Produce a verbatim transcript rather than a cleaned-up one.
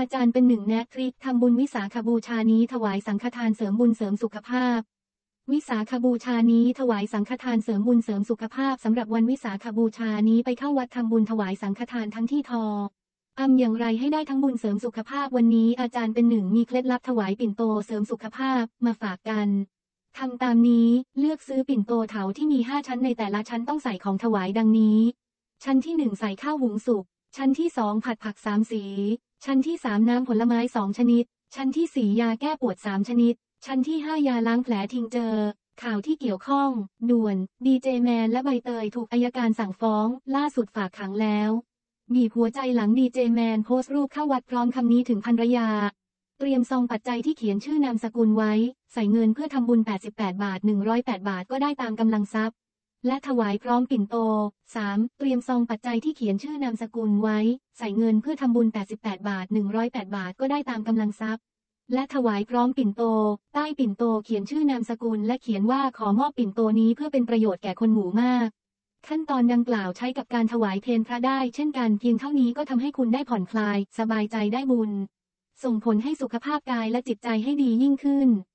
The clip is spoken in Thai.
อาจารย์เป็นหนึ่งแนะทริคทำบุญวิสาขบูชานี้ถวายสังฆทานเสริมบุญเสริมสุขภาพวิสาขบูชานี้ถวายสังฆทานเสริมบุญเสริมสุขภาพสำหรับวันวิสาขบูชานี้ไปเข้าวัดทำบุญถวายสังฆทานทั้งที่ทอทำอย่างไรให้ได้ทั้งบุญเสริมสุขภาพวันนี้อาจารย์เป็นหนึ่งมีเคล็ดลับถวายปิ่นโตเสริมสุขภาพมาฝากกันทำตามนี้เลือกซื้อปิ่นโตเถาที่มีห้าชั้นในแต่ละชั้นต้องใส่ของถวายดังนี้ชั้นที่หนึ่งใส่ข้าวหุงสุกชั้นที่สองผัดผักสามสีชั้นที่สามน้ำผลไม้สองชนิดชั้นที่สี่ยาแก้ปวดสามชนิดชั้นที่ห้ายาล้างแผลทิงเจอข่าวที่เกี่ยวข้องด่วนดีเจแมนและใบเตยถูกอัยการสั่งฟ้องล่าสุดฝากขังแล้วบีบหัวใจหลังดีเจแมนโพสต์รูปเข้าวัดพร้อมคำนี้ถึงภรรยาเตรียมซองปัจจัยที่เขียนชื่อนามสกุลไว้ใส่เงินเพื่อทำบุญแปดสิบแปดบาทหนึ่งร้อยแปดบาทก็ได้ตามกำลังทรัพย์และถวายพร้อมปิ่นโต สาม เตรียมซองปัจจัยที่เขียนชื่อนามสกุลไว้ใส่เงินเพื่อทำบุญแปดสิบแปดบาทหนึ่งร้อยแปดบาทก็ได้ตามกำลังทรัพย์และถวายพร้อมปิ่นโตใต้ปิ่นโตเขียนชื่อนามสกุลและเขียนว่าขอมอบปิ่นโตนี้เพื่อเป็นประโยชน์แก่คนหมู่มากขั้นตอนดังกล่าวใช้กับการถวายเพลพระได้เช่นกันเพียงเท่านี้ก็ทำให้คุณได้ผ่อนคลายสบายใจได้บุญส่งผลให้สุขภาพกายและจิตใจให้ดียิ่งขึ้น